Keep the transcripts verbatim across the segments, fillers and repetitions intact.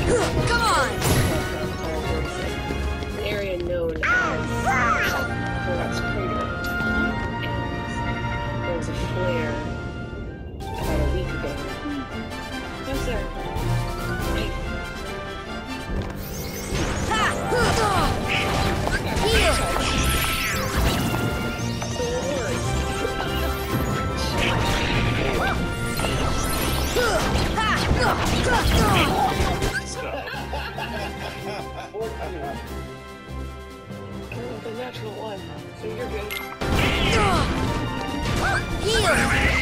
Come on! An area known as Florence Crater. And there was a flare about a week ago. How's that? Hey. Heal! The natural one, so you're good. Heal!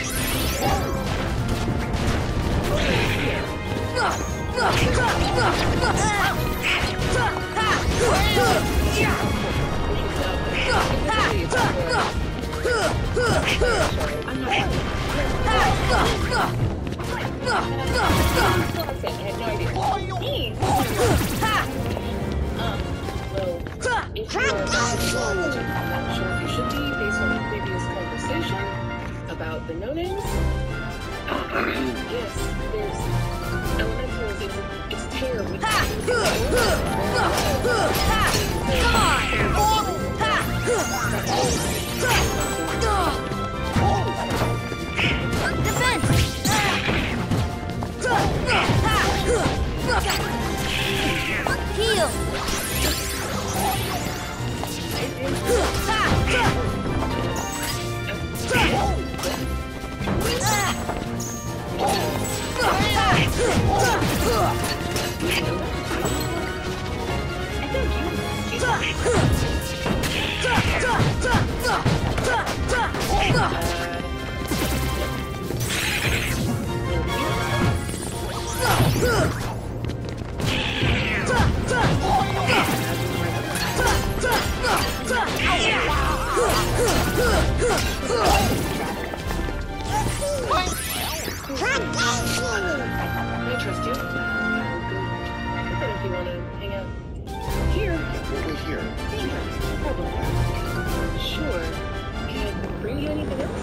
If you are not sure if you should be based on the previous conversation about the no-names. Yes, there's elementals, it's, it's tear. We Come on! Defense! Heal! I trust you. I'll go. But if you want to hang out here, Over here. sure. Problem. Sure. Can I bring you anything else?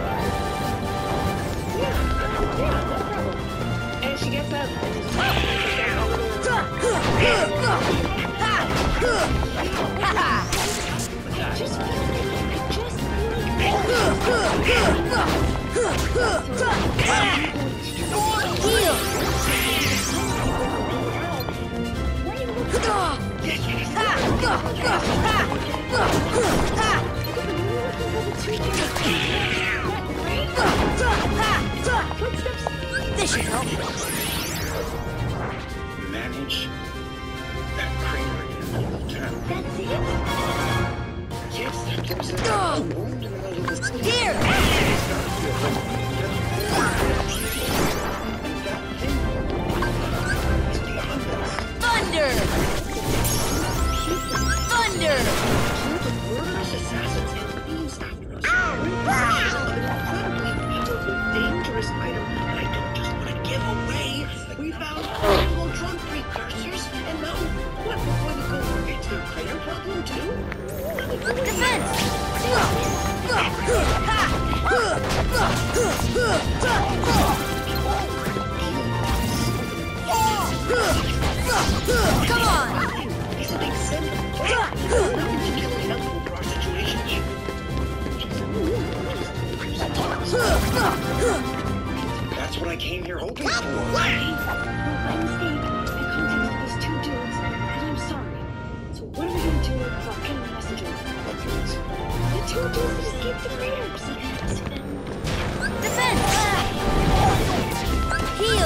Yeah, yeah, no problem. And she gets up. Just, just. Heal! This should help. Manage that crater in the middle of town. That's it? Yes, there's a wound in the middle of the city. Here! Thunder! Thunder! Murderous assassins and thieves after us. We're in possession of an incredibly powerful, dangerous item that I don't just want to give away. We found possible drug precursors, and now what? We're going to go fix their crater problem too? Defense! Come on! Does it make sense? Nothing particularly helpful for our situation here. That's what I came here hoping for. My mistake. I contacted those two dudes, and I'm sorry. So what are we gonna do about getting the message over? The two dudes that escaped the crater. Defense! Heal!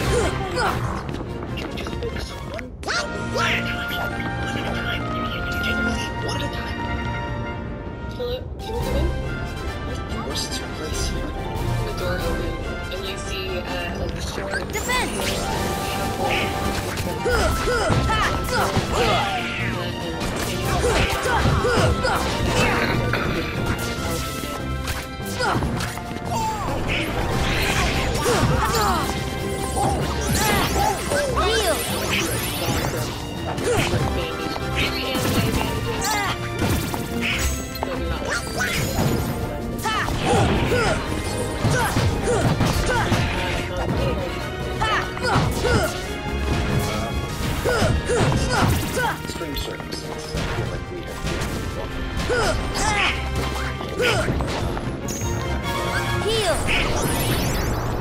Just focus on one problem at a time. One at a time. Extreme circumstances, I feel like we have Heal!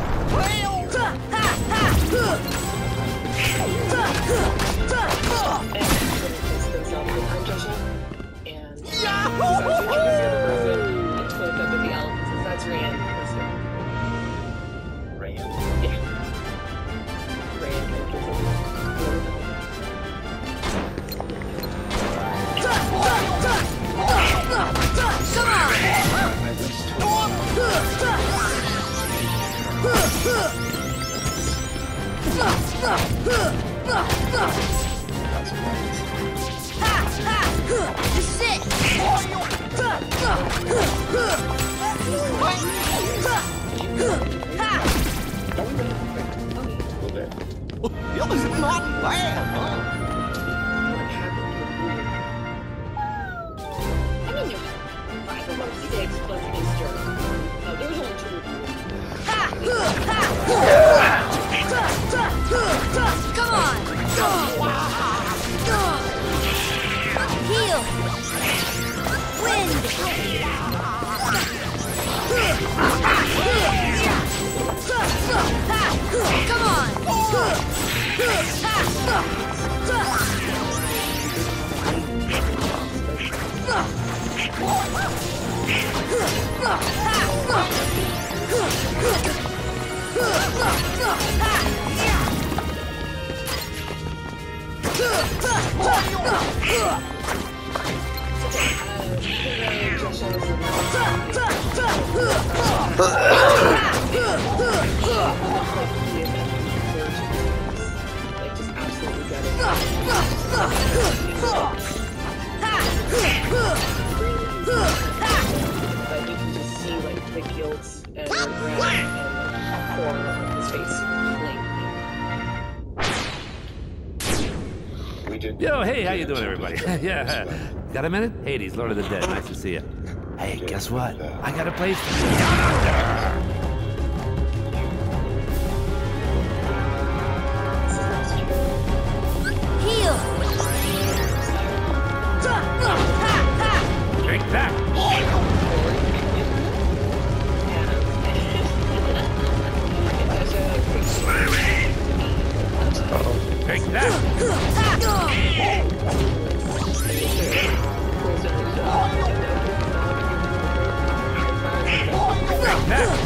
Not bad, huh? I mean, there's five of us. They exploded his journey. No, there was only two of you. Come on! Heal! Wind! Come on! Like, just absolutely got it. But you can just see, like, the guilt and regret and horror on his face plainly. We did. Yo, hey, how you doing, everybody? Yeah, got a minute? Hades, Lord of the Dead, nice to see you. Hey, guess what? I got a place down under. Heal! Drink that. Drink that. Drink that.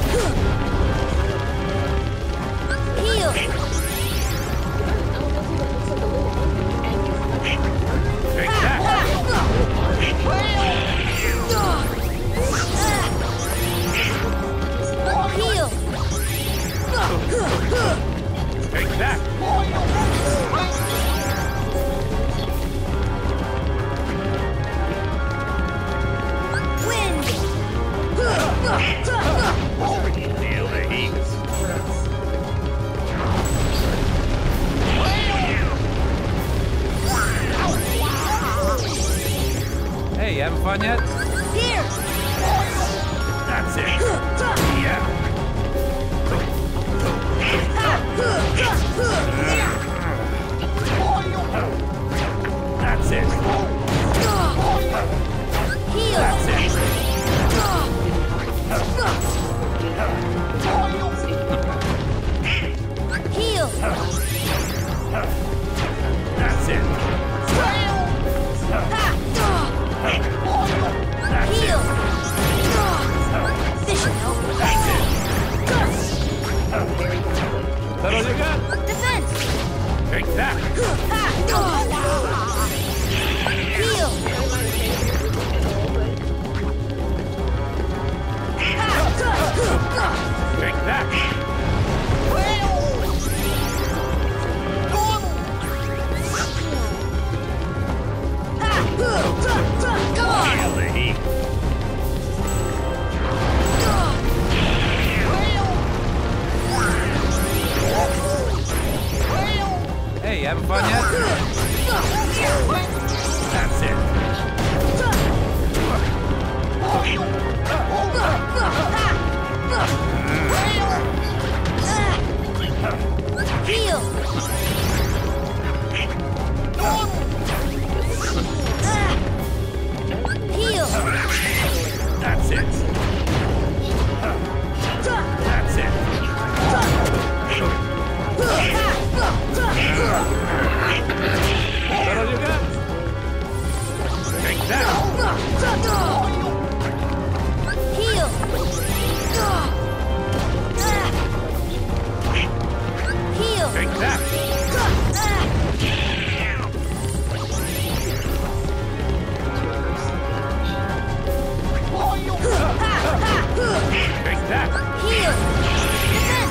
Heal! Defend!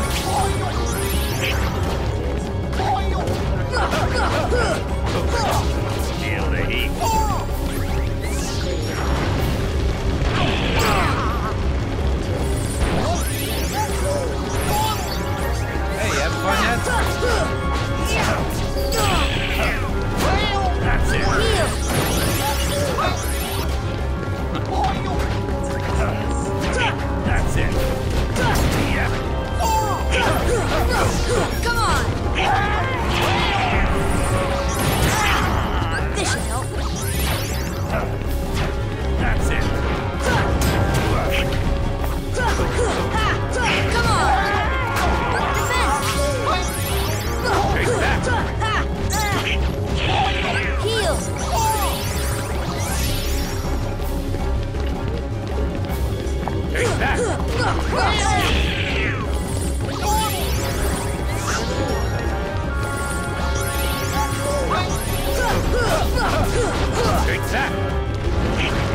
Feel the heat. Hey, you having fun yet? That's it. Heal! That's it. Yeah. Come on! This should help. That's it. Come on! Defend! Take that. Heal! Take that. Take that.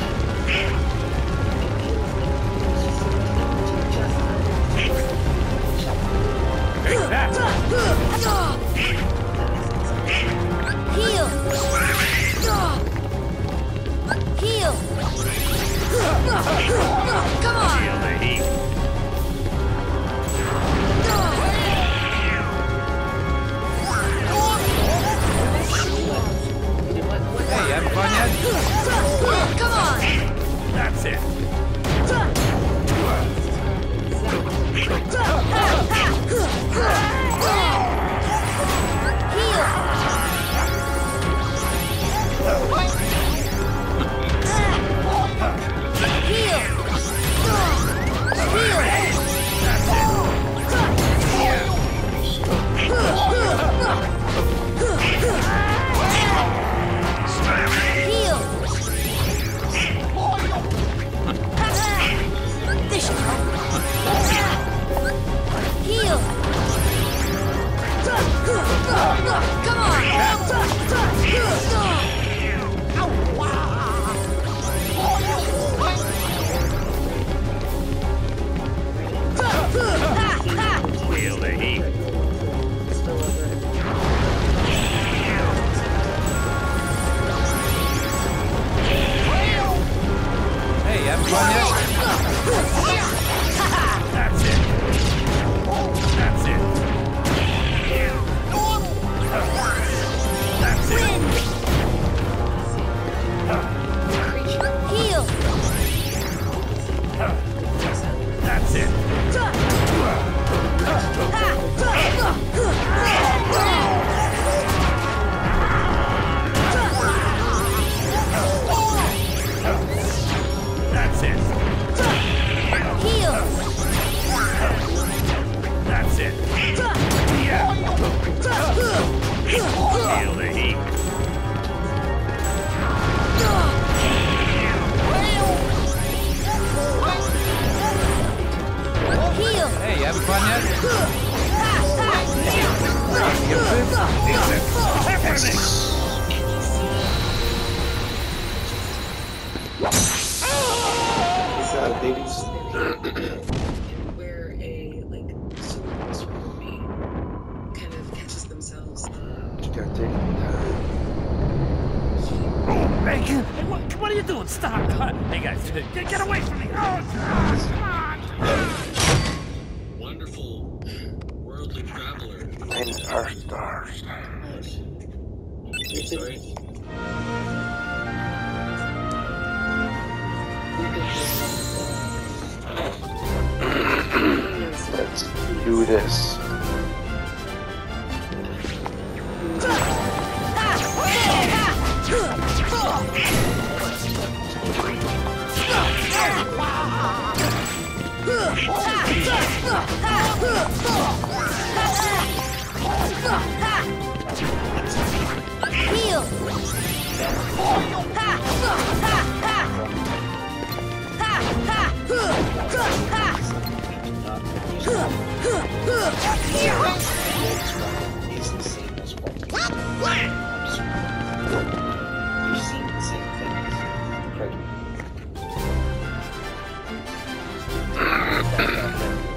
Take that. Heal! Heal! Come on! Feel the heat. Hey, you having fun yet? Come on! That's it. Heal! Heal! Heal! This should help. Heal! Come on! Feel the heat. Hey, you having fun yet? That's it. That's it. That's it. Heal! That's it. That's it. Heal! That's it. Yeah. Feel the heat. Heal! Hey, you having fun yet? Everything. God, babies. where a like super super bee kind of catches themselves. You gotta take it. Bacon! Hey, what, what are you doing? Stop! Hey guys, get, get away from me! Oh, come on! Wonderful worldly traveler. And our stars. Sorry. Let's do this. Heal! He's the same as one. You've seen the same things. Incredible.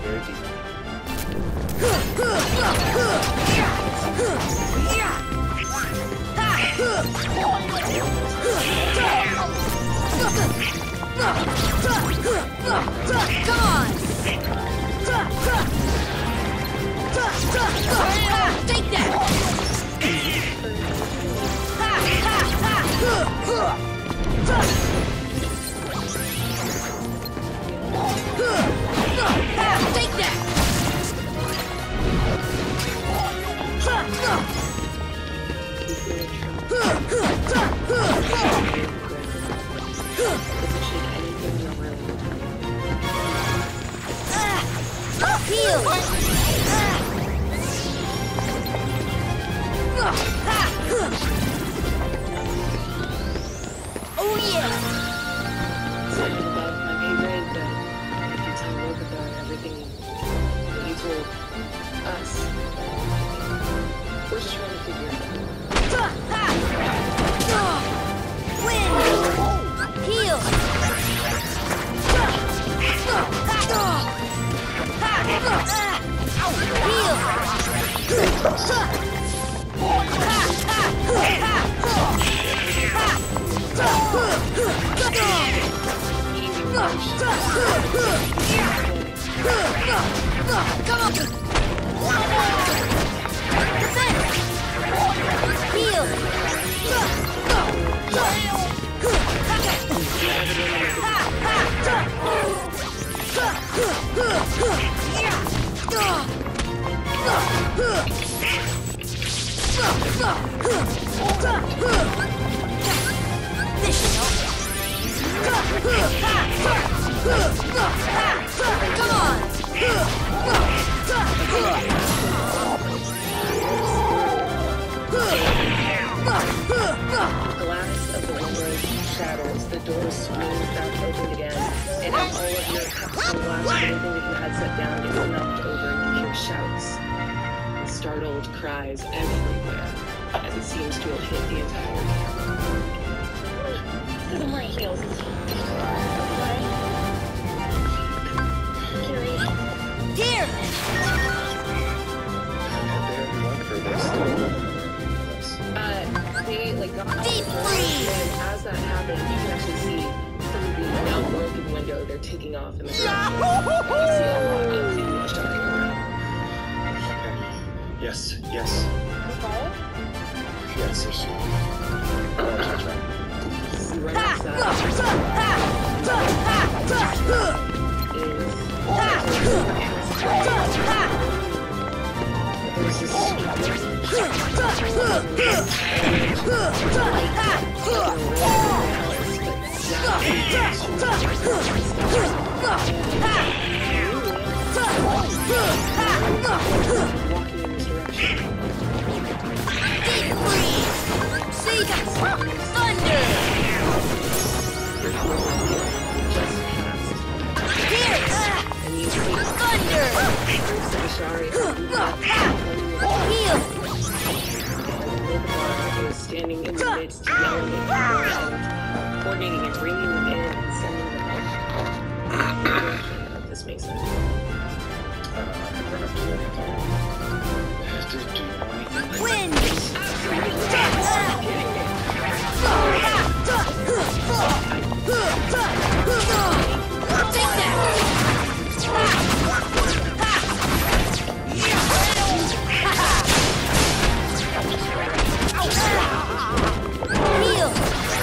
Oh yeah! Something above my pay grade, but if you tell Locathar everything that you told us, we're just trying to figure it out. Win! Heal! Come on! Defense! Heal! This should help. Come on! Glass of the window shatters, the door swings back open again, and all of your cups and glass, everything that you had set down gets knocked over, and you hear shouts and startled cries everywhere as it seems to have hit the entire camp. Because I'm wearing heels. Here! Uh, they like got Deep freeze! and as that happened, you can actually see from the now broken window they're taking off in the direction. You see a lot of the Ashari around. Yes, yes. Yes. Oh, that's right. Right next to walking in this direction. Deep freeze! See that? Thunder! Here! And you see Thunder! Ashari Heal! Locathar is standing in the midst, yelling at people and coordinating and bringing them in and sending them out. This makes sense. Uh, I can run up to Locathar. Do, do you know anything? Wind! Take that! Heal!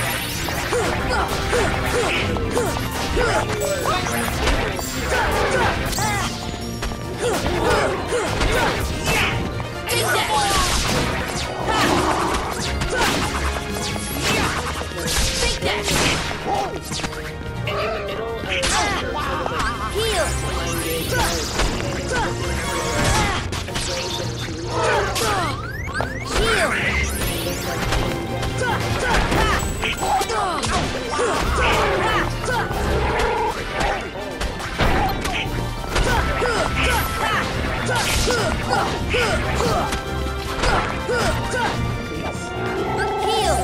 Take that! Take that! And in the middle of the Heal! Heal! Heal!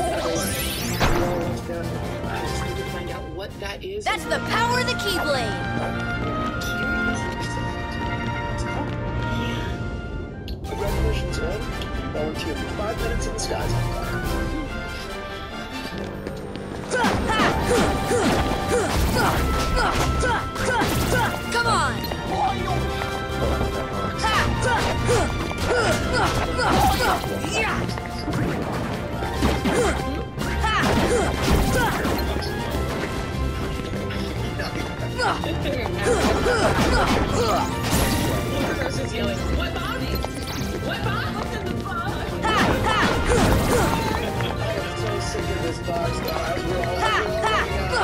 I just need to find out what that is. That's the power of the Keyblade! Congratulations, Ed. You volunteered for five minutes and the sky's on fire. Come on! Person's yelling, what Bob? What Bob? What's in the box? I'm so sick of this box, guys. We're all, we're all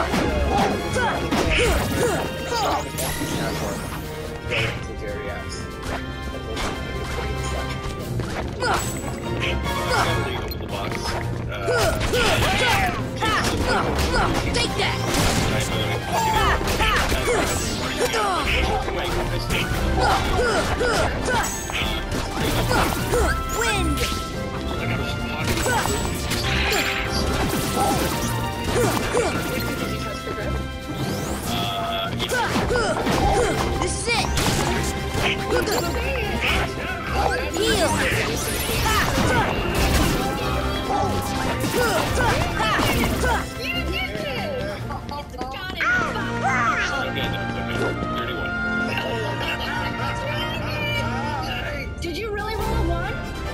Wind! This is it! Heal! Did you really roll a one?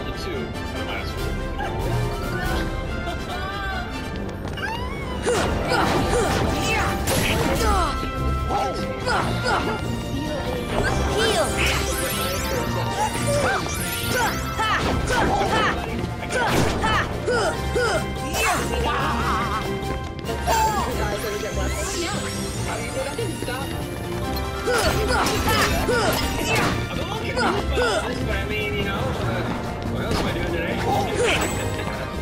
I mean, you know, uh, what else am I doing today?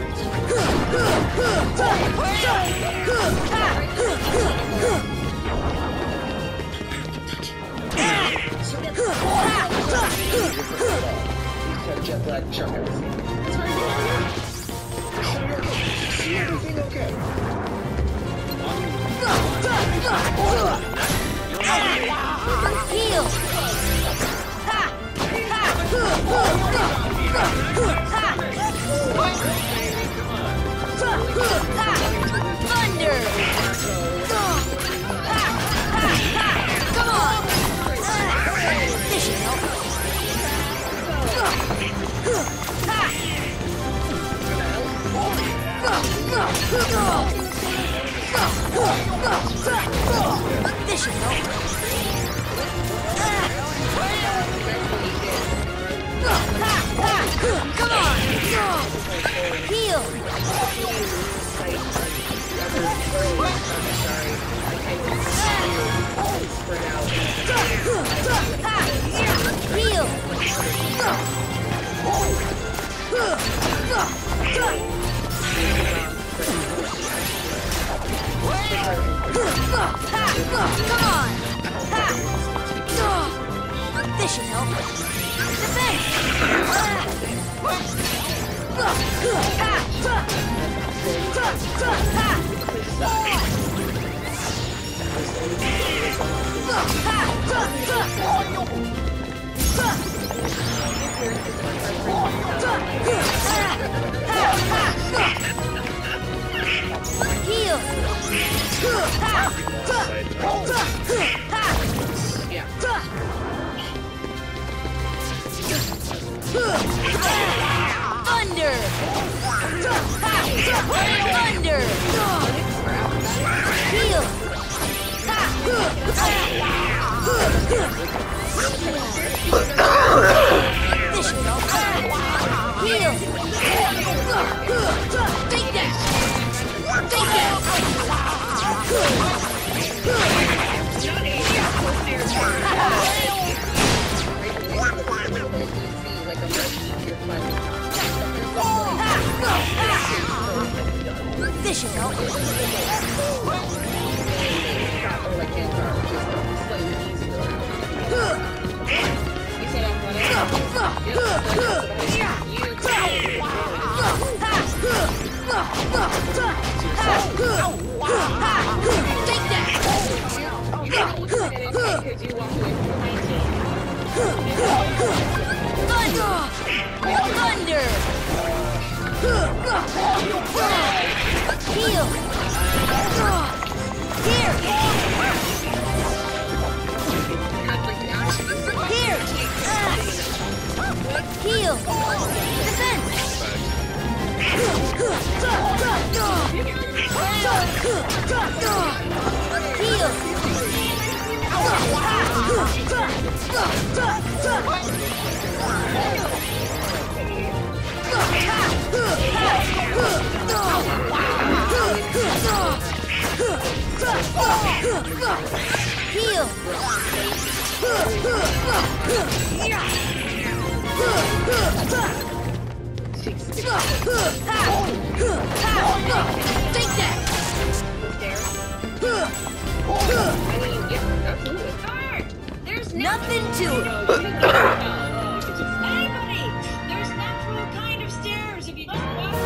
Jet lag, check everything. Everything okay? Heal! Thunder! Come on! This should help. This should help. Come on! Heal! Heal! Come on! This should help. Defense! Heal! Thunder! Thunder! Heal! This should help. Heal! Take that! Take that! This should help. Take that! Thunder! Thunder! Heal! Here! Here! Heal! Defense! Heal! Heal! Take that! There's Nothing to it. Anybody! There's natural kind of stairs if you just walk to the...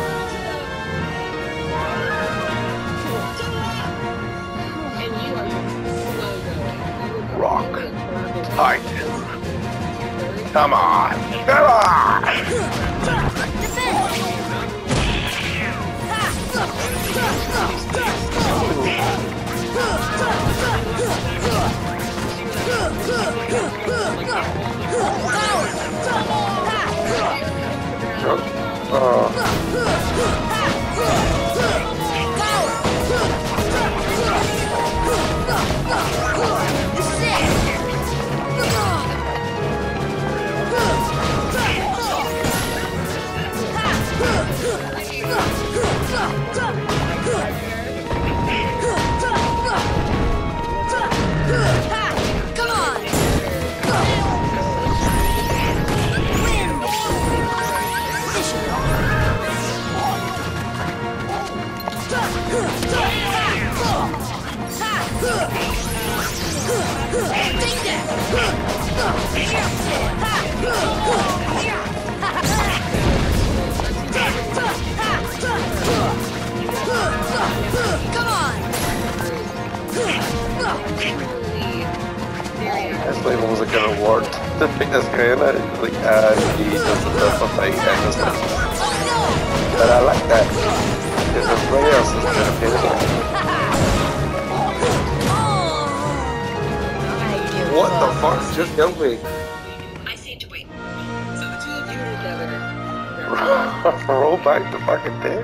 to the left. And you are slow going. You are Rock. really a horrible Tight. person. Come on. Come on. Uh, Come on! Win! Take that! Come on! This label was a good award to pick this guy in it. Like, uh, he does the best of fight kind of stuff. But I like that. Because everybody else is going to pay the bill. What the fuck just killed me? I seem to wait. So the two of you are together. Roll back the fucking tape.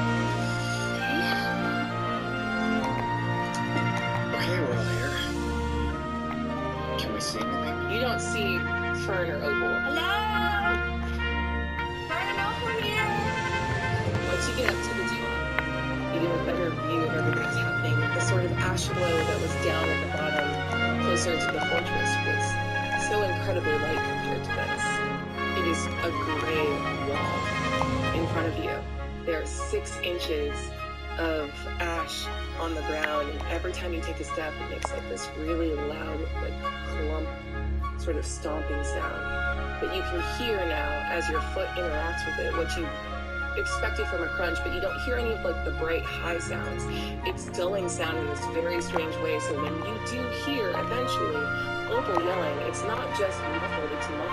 Okay, we're all here. Can we see anything? You don't see Fern or Opal. Hello? Burning over here? Once you get up to the top, you get a better view of everything that's happening. The sort of ash glow that was down at the bottom, closer to the fortress, was so incredibly light compared to this. It is a gray wall in front of you. There are six inches of ash on the ground, and every time you take a step, it makes like this really loud, like clump, sort of stomping sound. But you can hear now, as your foot interacts with it, what you expected from a crunch, but you don't hear any of like the bright high sounds. It's dulling sound in this very strange way. So when you do hear eventually Opal yelling, it's not just muffled, it's muffled.